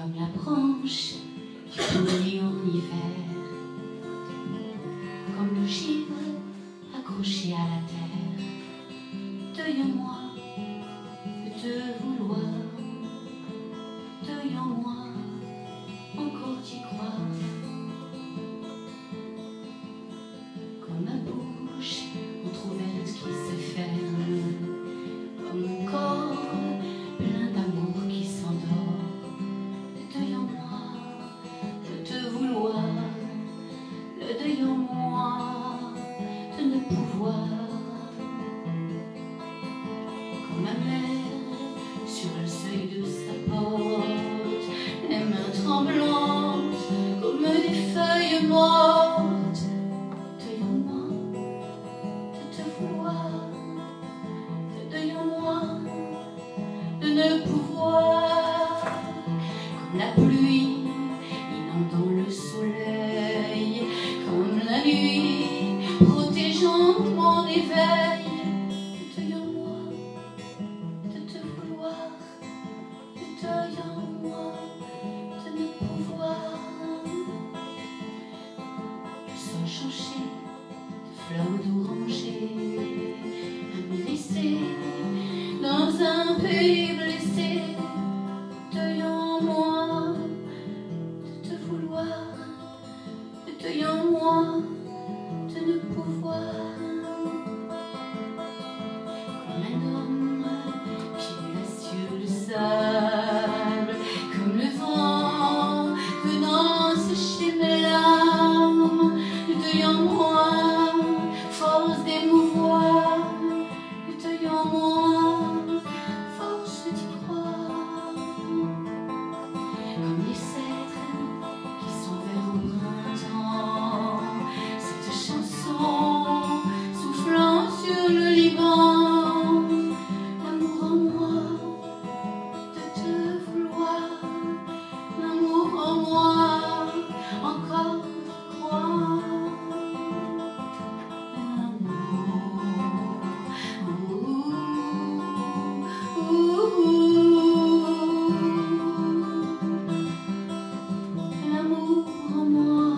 comme la branche qui pourrit en hiver, comme le givre accroché à la terre. Deuil en moi de te vouloir, deuil en moi encore d'y croire. Comme ma bouche entrouverte qui se ferme, comme mon corps plein d'amour qui s'endort. Le deuil en moi de te vouloir, le deuil en moi de ne pouvoir. Comme ma mère sur le seuil de sa porte, les mains tremblantes comme des feuilles mortes. Deuil en moi de te vouloir, le deuil en moi de ne pouvoir. Comme la pluie inondant le soleil, comme la nuit protégeant mon éveil. Le deuil en moi de te vouloir, le deuil en moi de ne pouvoir. Le sol chanché de fleurs d'oranger, à me laisser dans un pays blessé. Deuil en moi de te vouloir, le deuil en moi de ne pouvoir. Comme un homme pieds nus sur le sable, comme le vent venant sécher mes larmes. Le deuil en moi, force d'émouvoir, le deuil en moi, force d'y croire. Comme les cèdres qui sont verts au printemps, cette chanson soufflant sur le Liban. L'amour en moi de te vouloir, l'amour en moi encore de croire. L'amour en moi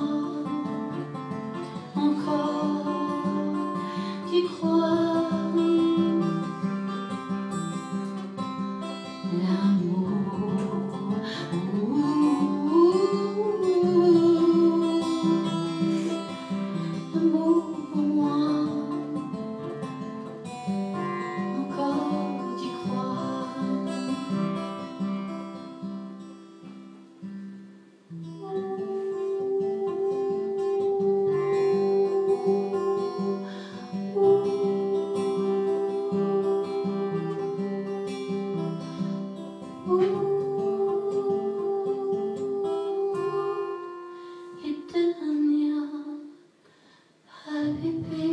encore d'y croire. L'amour en moi encore d'y croire. Eternía, Habibi.